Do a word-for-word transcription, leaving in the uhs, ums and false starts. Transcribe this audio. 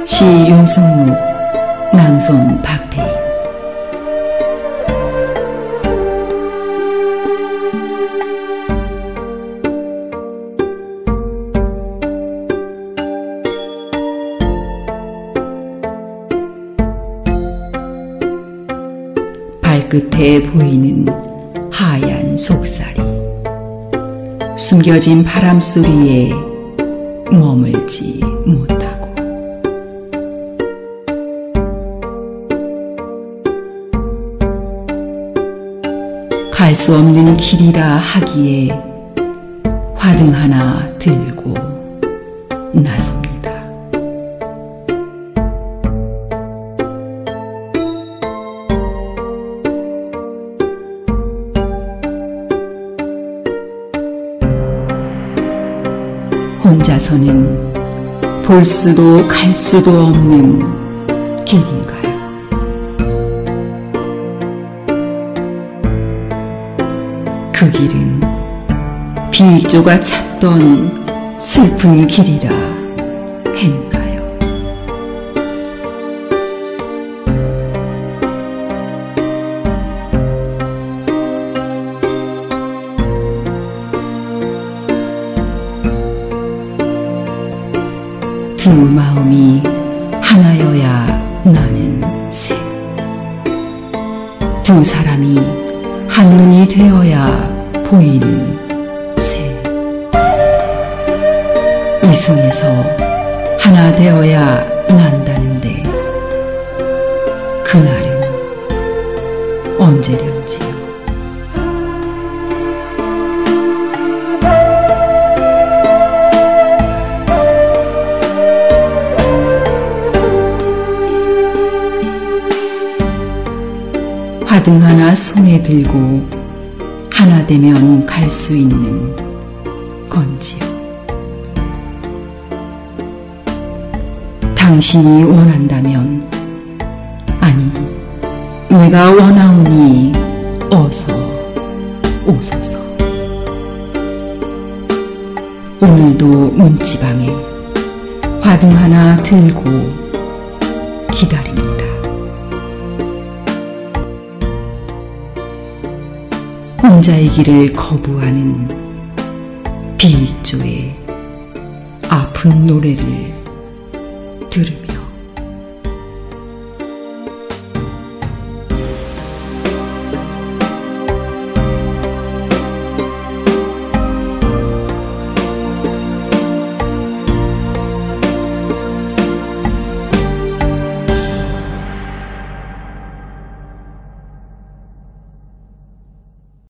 시 윤승묵, 낭송 박태일. 발끝에 보이는 하얀 속살이 숨겨진 바람소리에 머물지 못하고 갈 수 없는 길이라 하기에 화등 하나 들고 나섭니다. 혼자서는 볼 수도 갈 수도 없는 길인가요? 그 길은 비일조가 찾던 슬픈 길이라 했나요? 두 마음이 하나여야 나는 새, 두 사람이 한눈이 되어야 보이는 새, 이승에서 하나 되어야 난다는데 그날은 언제련지요? 화등 하나 손에 들고 하나 되면 갈 수 있는 건지요. 당신이 원한다면, 아니 내가 원하오니 어서 오소서. 오늘도 문지방에 화등 하나 들고 기다립니다. 혼자이기를 거부하는 비일조의 아픈 노래를 들으며